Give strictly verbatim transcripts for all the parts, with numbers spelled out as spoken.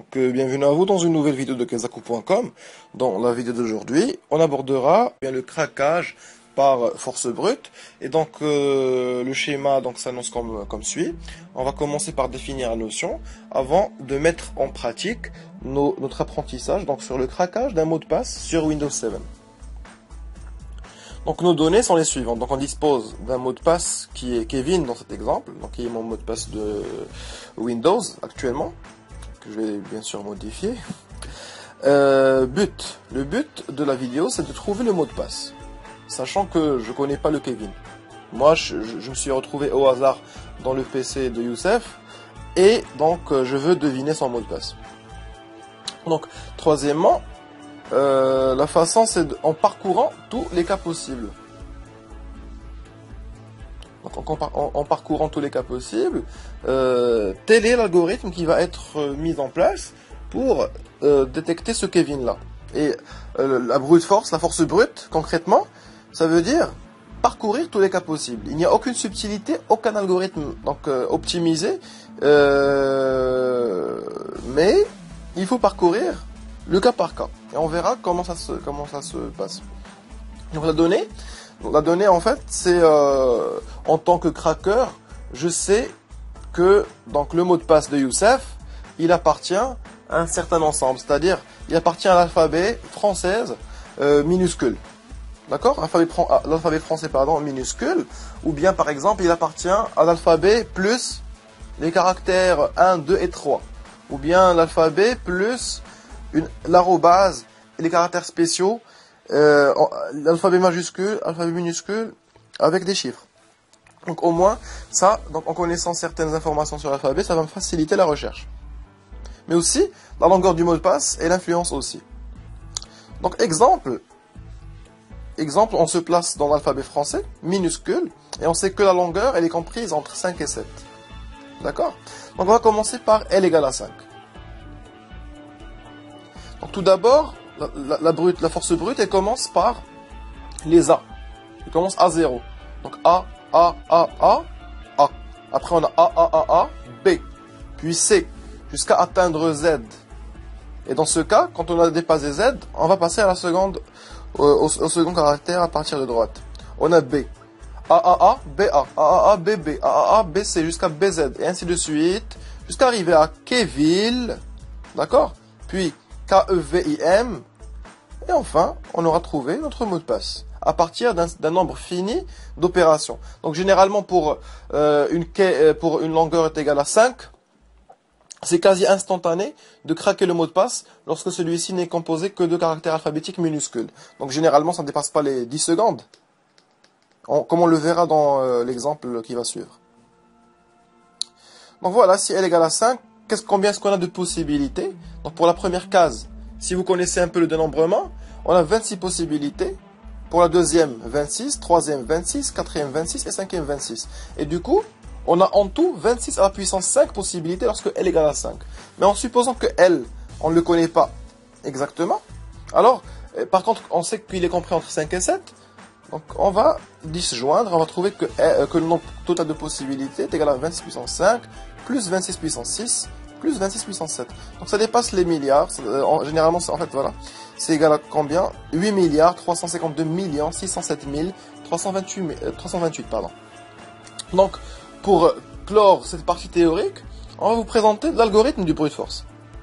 euh, bienvenue à vous dans une nouvelle vidéo de Kazaku point com. Dans la vidéo d'aujourd'hui, on abordera bien le craquage par force brute. Et donc euh, le schéma donc s'annonce comme, comme suit. On va commencer par définir la notion avant de mettre en pratique nos, notre apprentissage donc sur le craquage d'un mot de passe sur Windows sept. Donc nos données sont les suivantes. Donc on dispose d'un mot de passe qui est Kevin dans cet exemple, donc qui est mon mot de passe de Windows actuellement, que je vais bien sûr modifier. Euh, but. Le but de la vidéo, c'est de trouver le mot de passe, sachant que je connais pas le Kevin. Moi, je, je, je me suis retrouvé au hasard dans le P C de Youssef, et donc je veux deviner son mot de passe. Donc, troisièmement, Euh, la façon c'est en parcourant tous les cas possibles. Donc en, en, en parcourant tous les cas possibles, euh, tel est l'algorithme qui va être euh, mis en place pour euh, détecter ce Kevin là. Et euh, la brute force, la force brute, concrètement, ça veut dire parcourir tous les cas possibles. Il n'y a aucune subtilité, aucun algorithme donc euh, optimisé, euh, mais il faut parcourir le cas par cas. Et on verra comment ça se, comment ça se passe. Donc la donnée, donc la donnée en fait, c'est euh, en tant que cracker, je sais que donc le mot de passe de Youssef, il appartient à un certain ensemble, c'est-à-dire il appartient à l'alphabet française euh, minuscule. D'accord? L'alphabet français pardon minuscule, ou bien par exemple il appartient à l'alphabet plus les caractères un, deux et trois, ou bien l'alphabet plus l'arrobase et les caractères spéciaux, euh, l'alphabet majuscule, l'alphabet minuscule, avec des chiffres. Donc au moins, ça, donc en connaissant certaines informations sur l'alphabet, ça va me faciliter la recherche. Mais aussi, la longueur du mot de passe et l'influence aussi. Donc exemple, exemple, on se place dans l'alphabet français, minuscule, et on sait que la longueur, elle est comprise entre cinq et sept. D'accord? Donc on va commencer par L égale à cinq. Donc tout d'abord, la, la, la, brute, la force brute, elle commence par les A. Elle commence à zéro. Donc A, A, A, A, A. Après on a A, A, A, A, B. Puis C, jusqu'à atteindre Z. Et dans ce cas, quand on a dépassé Z, on va passer à la seconde, euh, au, au second caractère à partir de droite. On a B. A, A, A, B, A. A, A, A, B, B. A, A, A, B, C, jusqu'à B, Z. Et ainsi de suite, jusqu'à arriver à Kevin. D'accord? Puis K E V I M, et enfin, on aura trouvé notre mot de passe, à partir d'un nombre fini d'opérations. Donc généralement, pour, euh, une, pour une longueur est égale à cinq, c'est quasi instantané de craquer le mot de passe lorsque celui-ci n'est composé que de caractères alphabétiques minuscules. Donc généralement, ça ne dépasse pas les dix secondes, on, comme on le verra dans euh, l'exemple qui va suivre. Donc voilà, si L égale à cinq, Qu'est-ce, combien est-ce qu'on a de possibilités? Donc pour la première case, si vous connaissez un peu le dénombrement, on a vingt-six possibilités. Pour la deuxième, vingt-six, troisième, vingt-six, quatrième, vingt-six et cinquième, vingt-six. Et du coup, on a en tout vingt-six à la puissance cinq possibilités lorsque L égale à cinq. Mais en supposant que L, on ne le connaît pas exactement, alors, par contre, on sait qu'il est compris entre cinq et sept. Donc on va disjoindre, on va trouver que, que le nombre total de possibilités est égal à vingt-six puissance cinq, plus vingt-six puissance six, plus vingt-six puissance sept. Donc ça dépasse les milliards, euh, généralement en fait voilà, c'est égal à combien? huit milliards trois cent cinquante-deux millions six cent sept mille trois cent vingt-huit pardon. Donc pour clore cette partie théorique, on va vous présenter l'algorithme du brute force.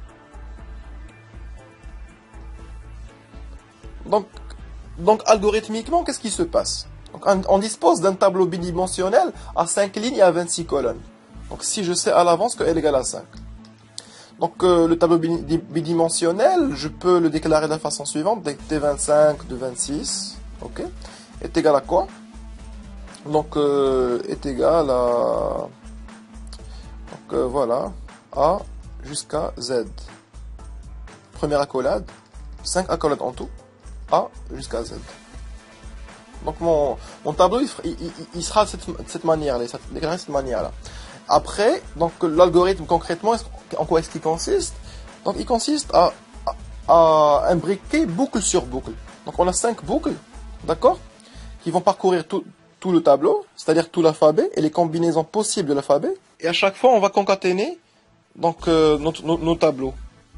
Donc Donc, algorithmiquement, qu'est-ce qui se passe? Donc, on, on dispose d'un tableau bidimensionnel à cinq lignes et à vingt-six colonnes. Donc, si je sais à l'avance que L égale à cinq. Donc, euh, le tableau bidimensionnel, je peux le déclarer de la façon suivante. T vingt-cinq de vingt-six, ok, est égal à quoi? Donc, euh, est égal à... Donc, euh, voilà, A jusqu'à Z. Première accolade, cinq accolades en tout. A jusqu'à Z. Donc mon, mon tableau il, il, il sera de cette, de cette manière-là, de cette manière-là. Après, donc l'algorithme concrètement, en quoi est-ce qu'il consiste? Donc il consiste à, à, à imbriquer boucle sur boucle. Donc on a cinq boucles, d'accord, qui vont parcourir tout, tout le tableau, c'est-à-dire tout l'alphabet et les combinaisons possibles de l'alphabet. Et à chaque fois, on va concaténer donc euh, nos, nos, nos tableaux.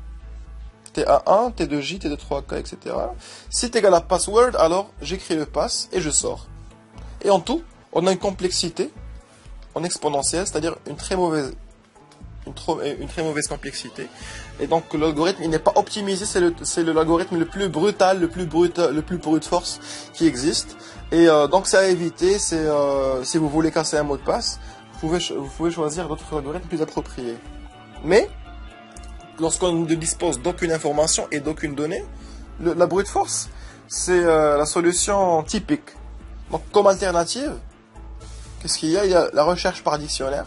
T A un, T deux J, T deux trois K, et cetera. Si est égal à password, alors j'écris le pass et je sors. Et en tout, on a une complexité en exponentielle, c'est-à-dire une très mauvaise, une, trop, une très mauvaise complexité. Et donc l'algorithme, il n'est pas optimisé, c'est le, c'est l'algorithme le plus brutal, le plus brutal, le plus brute force qui existe. Et euh, donc c'est à éviter. C'est euh, si vous voulez casser un mot de passe, vous pouvez, vous pouvez choisir d'autres algorithmes plus appropriés. Mais lorsqu'on ne dispose d'aucune information et d'aucune donnée, le, la brute force, c'est euh, la solution typique. Donc comme alternative, qu'est-ce qu'il y a? Il y a la recherche par dictionnaire.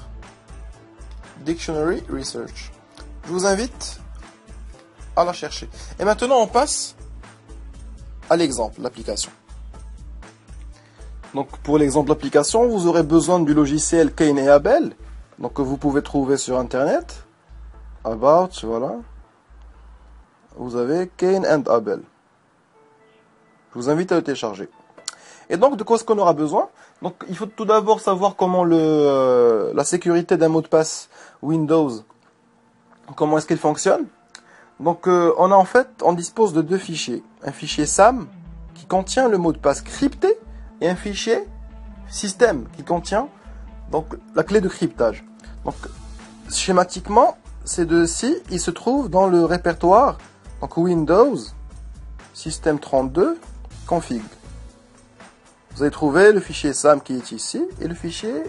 Dictionary Research. Je vous invite à la chercher. Et maintenant, on passe à l'exemple, l'application. Donc, pour l'exemple d'application, vous aurez besoin du logiciel Cain et Abel, donc que vous pouvez trouver sur Internet. About, voilà. Vous avez Cain and Abel. Je vous invite à le télécharger. Et donc, de quoi est-ce qu'on aura besoin? Donc, il faut tout d'abord savoir comment le, euh, la sécurité d'un mot de passe Windows, comment est-ce qu'il fonctionne. Donc, euh, on a en fait, on dispose de deux fichiers. Un fichier S A M qui contient le mot de passe crypté et un fichier système qui contient donc la clé de cryptage. Donc, schématiquement, ces deux-ci, ils se trouvent dans le répertoire donc Windows Système trente-deux config. Vous allez trouver le fichier S A M qui est ici et le fichier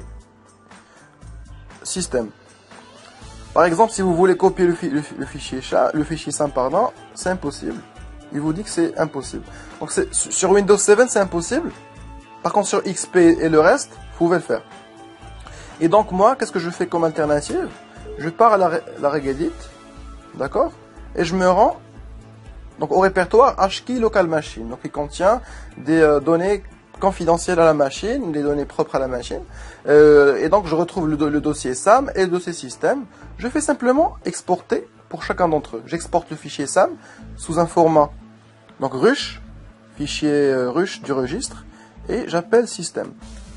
système. Par exemple, si vous voulez copier le, fi le, le fichier chat, le fichier S A M, pardon, c'est impossible. Il vous dit que c'est impossible. Donc sur Windows sept, c'est impossible. Par contre, sur X P et le reste, vous pouvez le faire. Et donc moi, qu'est-ce que je fais comme alternative? Je pars à la, la Regedit, d'accord, et je me rends donc au répertoire HKey Local Machine. Donc il contient des euh, données confidentielles à la machine, des données propres à la machine. Euh, et donc je retrouve le, do le dossier S A M et le dossier système. Je fais simplement exporter pour chacun d'entre eux. J'exporte le fichier S A M sous un format donc rush, fichier euh, rush du registre, et j'appelle système.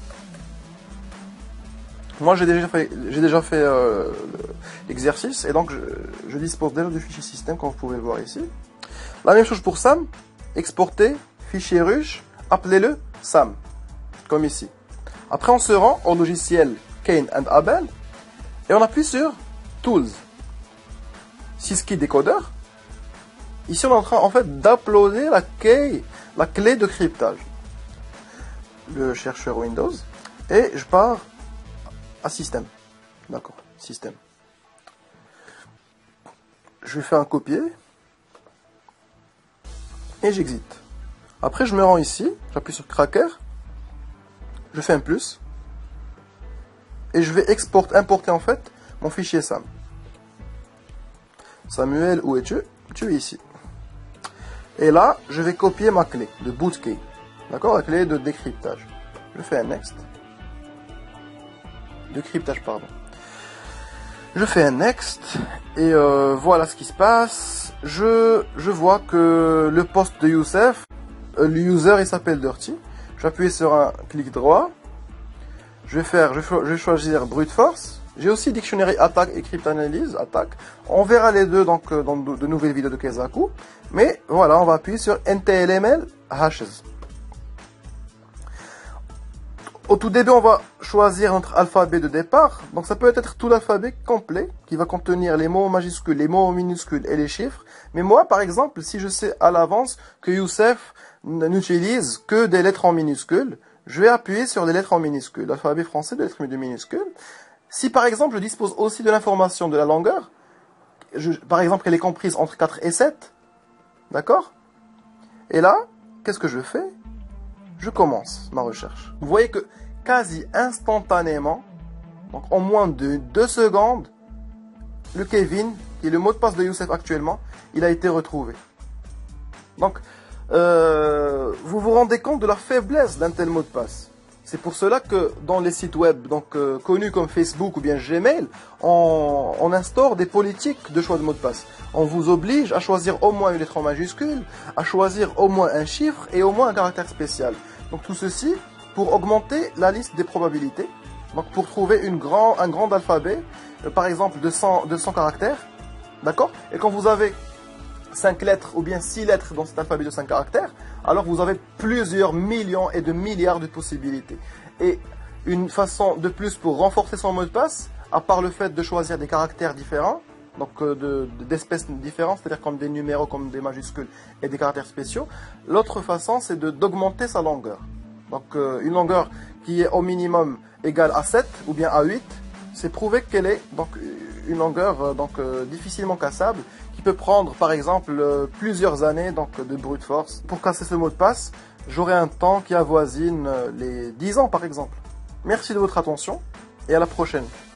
Moi j'ai déjà fait, j'ai déjà fait euh, l'exercice et donc je, je dispose déjà du fichier système comme vous pouvez le voir ici. La même chose pour S A M, exporter fichier rush, appelez-le S A M, comme ici. Après on se rend au logiciel Cain and Abel et on appuie sur Tools, Syskey Decoder. Ici on est en train en fait d'uploader la clé, la clé de cryptage. Le chercheur Windows et je pars à système. D'accord, système. Je fais un copier et j'exit. Après je me rends ici, j'appuie sur Cracker, je fais un plus et je vais exporter, importer en fait mon fichier S A M. Samuel, où es-tu? Tu es ici. Et là, je vais copier ma clé de boot key. D'accord, la clé de décryptage. Je fais un next. De cryptage, pardon. Je fais un next et euh, voilà ce qui se passe. Je, je vois que le poste de Youssef, euh, le user il s'appelle Dirty. J'appuie sur un clic droit. Je vais faire, je vais, je vais choisir brute force. J'ai aussi Dictionary Attack et Cryptanalyse Attack. On verra les deux donc dans de, de nouvelles vidéos de Keizaku. Mais voilà, on va appuyer sur N T L M L Hashes. Au tout début, on va choisir notre alphabet de départ. Donc ça peut être tout l'alphabet complet qui va contenir les mots majuscules, les mots minuscules et les chiffres. Mais moi, par exemple, si je sais à l'avance que Youssef n'utilise que des lettres en minuscules, je vais appuyer sur les lettres en minuscules. L'alphabet français de lettres de minuscules. Si par exemple, je dispose aussi de l'information de la longueur, je, par exemple, elle est comprise entre quatre et sept, d'accord? Et là, qu'est-ce que je fais? Je commence ma recherche. Vous voyez que quasi instantanément, donc en moins de deux secondes, le Kevin, qui est le mot de passe de Youssef actuellement, il a été retrouvé. Donc, euh, vous vous rendez compte de la faiblesse d'un tel mot de passe. C'est pour cela que dans les sites web donc, euh, connus comme Facebook ou bien Gmail, on, on instaure des politiques de choix de mot de passe. On vous oblige à choisir au moins une lettre en majuscule, à choisir au moins un chiffre et au moins un caractère spécial. Donc tout ceci pour augmenter la liste des probabilités. Donc pour trouver une grand, un grand alphabet, euh, par exemple de cent, de cent caractères, d'accord? Et quand vous avez cinq lettres ou bien six lettres dans cet alphabet de cinq caractères, alors vous avez plusieurs millions et de milliards de possibilités. Et une façon de plus pour renforcer son mot de passe, à part le fait de choisir des caractères différents, donc euh, de, de, d'espèces différentes, c'est-à-dire comme des numéros, comme des majuscules et des caractères spéciaux, l'autre façon c'est de, d'augmenter sa longueur. Donc euh, une longueur qui est au minimum égale à sept ou bien à huit, c'est prouvé qu'elle est donc une longueur euh, donc euh, difficilement cassable, qui peut prendre par exemple euh, plusieurs années donc de brute force. Pour casser ce mot de passe, j'aurai un temps qui avoisine euh, les dix ans par exemple. Merci de votre attention et à la prochaine.